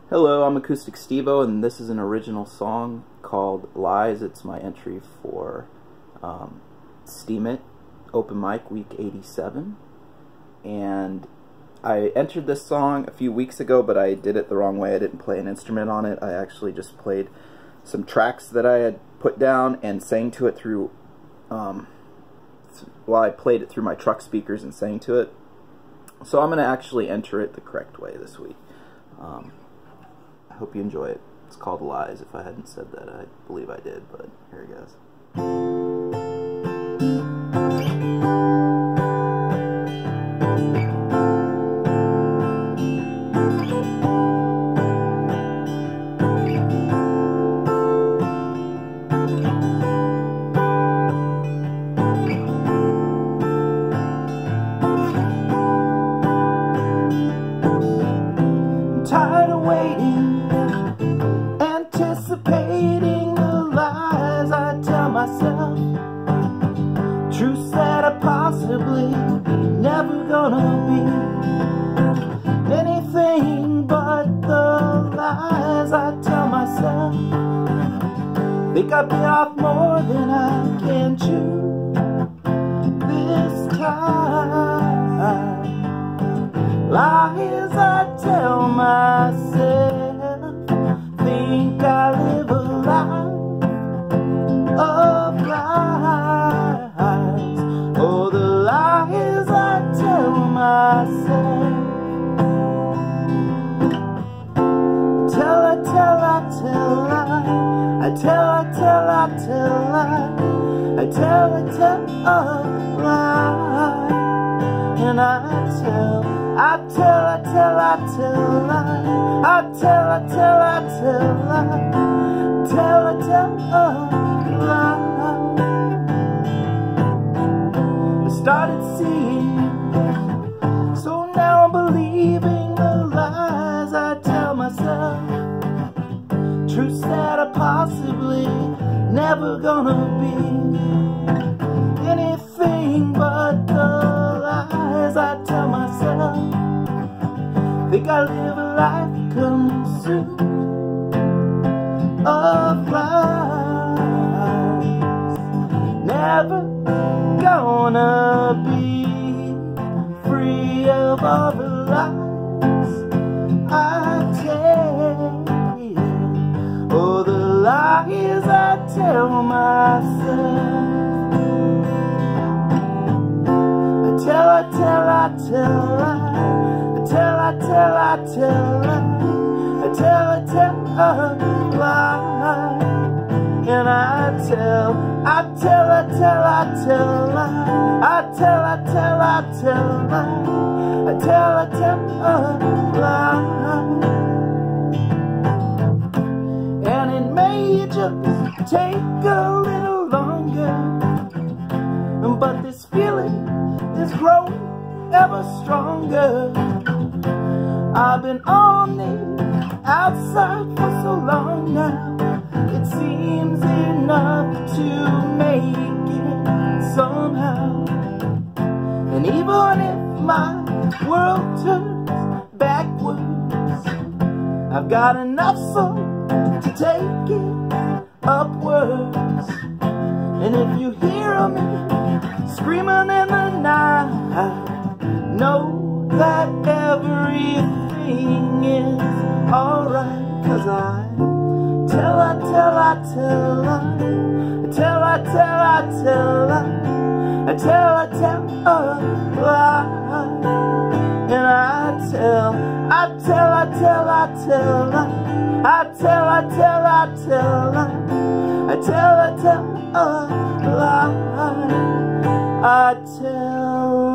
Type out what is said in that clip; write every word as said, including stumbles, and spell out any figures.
Hello, I'm Acoustic Stevo, and this is an original song called Lies. It's my entry for um, Steemit Open Mic Week eighty-seven. And I entered this song a few weeks ago, but I did it the wrong way. I didn't play an instrument on it. I actually just played some tracks that I had put down and sang to it through, um, well, I played it through my truck speakers and sang to it. So I'm going to actually enter it the correct way this week. Um, I hope you enjoy it. It's called Lies. If I hadn't said that, I believe I did, but here it goes. Tired of waiting, anticipating the lies I tell myself, truths that are possibly never gonna be anything but the lies I tell myself. Think I bit off more than I can chew this time. Lies I tell myself, think I live a life of lies. Oh, the lies I tell myself. Tell, I tell, I tell, I I tell, I tell, I tell, I I tell, I tell a lie. And I tell, I tell, I tell, I tell, I I tell, I tell, I tell, I tell, I tell a lie. I started seeing, so now I'm believing the lies I tell myself, truths that are possibly never gonna be anything but the I tell myself. Think I live a life consumed of lies, never gonna be free of all the lies I tell. Oh, the lies I tell myself. I tell, I tell, I tell, I tell, I tell, I tell, I tell, I tell a lie. And I tell, I tell, I tell, I tell, I tell, I tell, I tell, I tell, I tell a lie. And it may just take a little longer, but this feeling is growing ever stronger. I've been on the outside for so long now, it seems enough to make it somehow. And even if my world turns backwards, I've got enough soul to take it upwards. And if you hear me screaming in the night, know that everything is alright. Cause I tell, I tell, I tell, I tell, I tell, I tell, I tell, I tell a lie. And I tell, I tell, I tell, I tell, I tell, I tell, I tell, I tell, I tell a lie. I tell